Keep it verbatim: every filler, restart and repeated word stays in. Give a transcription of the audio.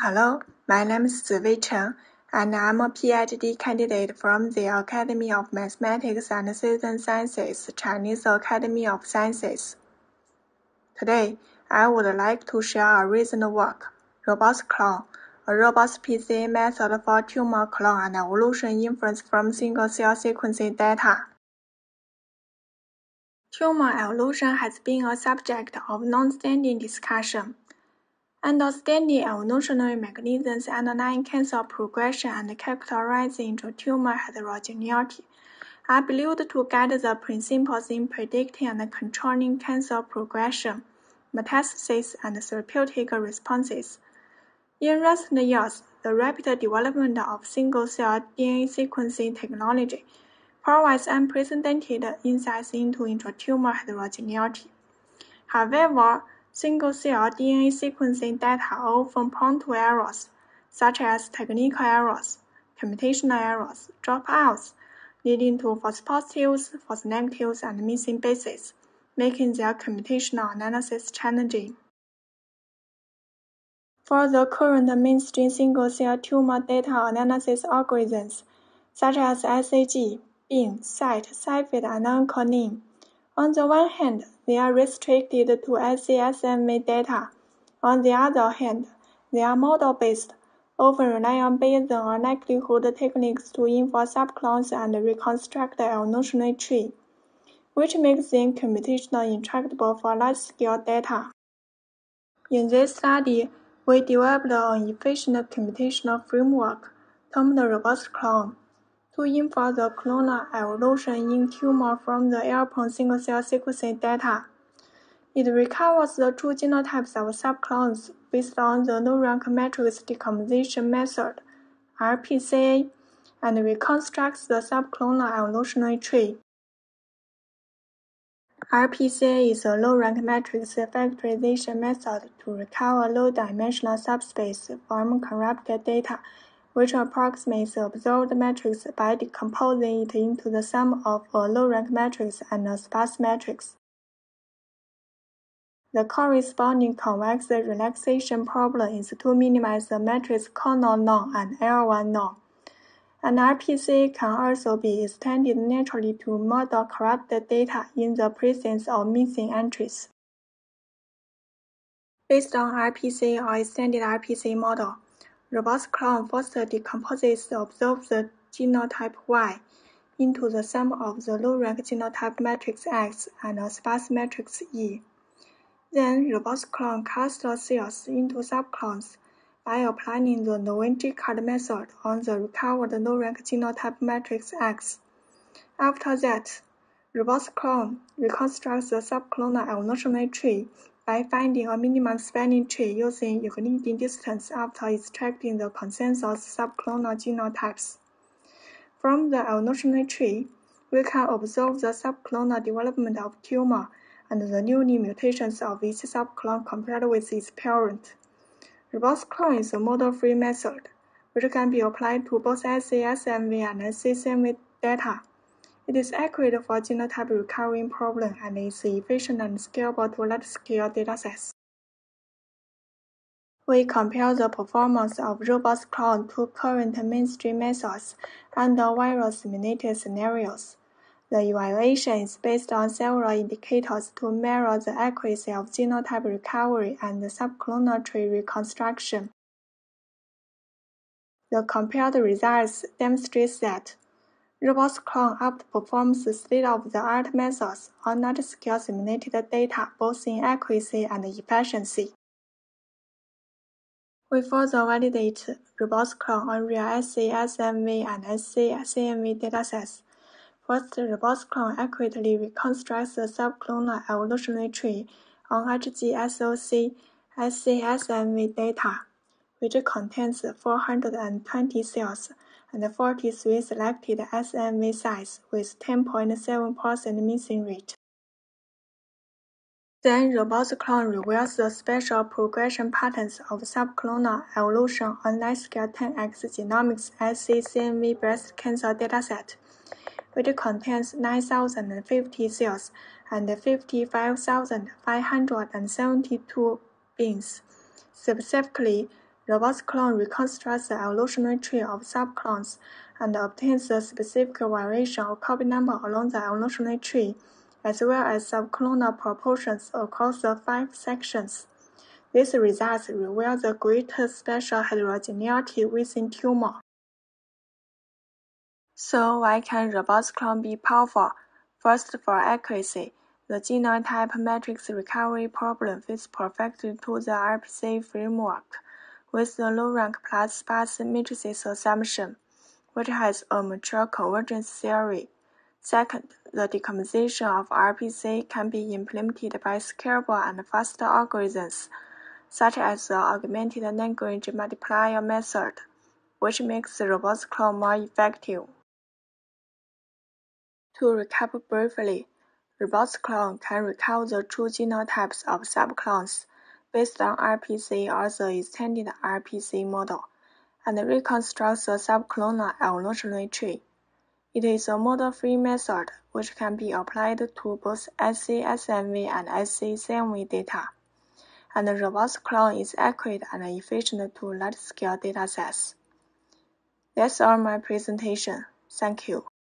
Hello, my name is Ziwei Chen, and I'm a PhD candidate from the Academy of Mathematics and Citizen Sciences, Chinese Academy of Sciences. Today, I would like to share a recent work, Robust Clone, a robust P C A method for tumor clone and evolution inference from single-cell sequencing data. Tumor evolution has been a subject of long-standing discussion. Understanding evolutionary mechanisms underlying cancer progression and characterizing intratumor heterogeneity are believed to guide the principles in predicting and controlling cancer progression, metastasis, and therapeutic responses. In recent years, the rapid development of single-cell D N A sequencing technology provides unprecedented insights into intratumor heterogeneity. However, single-cell D N A sequencing data are often prone to errors, such as technical errors, computational errors, dropouts, leading to false positives, false negatives, and missing bases, making their computational analysis challenging. For the current mainstream single-cell tumor data analysis algorithms, such as S A G, BIM, SITE, CyFIT, and OncoNIM, on the one hand, they are restricted to S C S M V data. On the other hand, they are model-based, often rely on Bayesian or likelihood techniques to infer subclones and reconstruct the evolutionary tree, which makes them computationally intractable for large-scale data. In this study, we developed an efficient computational framework, termed Robust Clone, to infer the clonal evolution in tumor from the airborne single-cell sequencing data. It recovers the true genotypes of subclones based on the low-rank matrix decomposition method, R P C A, and reconstructs the subclonal evolutionary tree. R P C A is a low-rank matrix factorization method to recover low-dimensional subspace from corrupted data, which approximates the observed matrix by decomposing it into the sum of a low-rank matrix and a sparse matrix. The corresponding convex relaxation problem is to minimize the matrix corner norm and L one norm. An R P C A can also be extended naturally to model corrupted data in the presence of missing entries. Based on R P C A or extended R P C A model, Robust Clone first decomposes the observed genotype Y into the sum of the low-rank genotype matrix X and a sparse matrix E. Then, Robust Clone clusters cells into subclones by applying the Nowen-Jacob method on the recovered low-rank genotype matrix X. After that, Robust Clone reconstructs the subclonal evolutionary tree by finding a minimum spanning tree using Euclidean distance after extracting the consensus subclonal genotypes. From the evolutionary tree, we can observe the subclonal development of tumor and the newly mutations of each subclone compared with its parent. Robust Clone is a model-free method, which can be applied to both S C S M V and S C C M V data. It is accurate for genotype recurring problem and is efficient and scalable to large-scale datasets. We compare the performance of Robust Clone to current mainstream methods under virus-simulated scenarios. The evaluation is based on several indicators to measure the accuracy of genotype recovery and subclonal tree reconstruction. The compared results demonstrate that Robust Clone outperforms state-of-the-art methods on large-scale simulated data both in accuracy and efficiency. We further validate Robust Clone on real S C S M V and S C C M V datasets. First, Robust Clone accurately reconstructs the subclonal evolutionary tree on H G S O C S C S M V data, which contains four hundred twenty cells and forty-three selected S M V sites with ten point seven percent missing rate. Then, Robust Clone reveals the spatial progression patterns of subclonal evolution on large-scale ten X genomics S C C M V breast cancer dataset, which contains nine thousand fifty cells and fifty-five thousand five hundred seventy-two beans. Specifically, RobustClone reconstructs the evolutionary tree of subclones and obtains the specific variation of copy number along the evolutionary tree, as well as subclonal proportions across the five sections. These results reveal the greater spatial heterogeneity within tumor. So why can RobustClone be powerful? First, for accuracy. The genotype matrix recovery problem fits perfectly to the R P C framework, with the low-rank plus sparse matrices assumption, which has a mature convergence theory. Second, the decomposition of R P C can be implemented by scalable and faster algorithms, such as the augmented Lagrange multiplier method, which makes the RobustClone more effective. To recap briefly, RobustClone can recall the true genotypes of subclones based on R P C or the extended R P C model, and reconstructs the subclonal evolutionary tree. It is a model-free method which can be applied to both S C S M V and S C C M V data, and RobustClone is accurate and efficient to large-scale datasets. That's all my presentation. Thank you.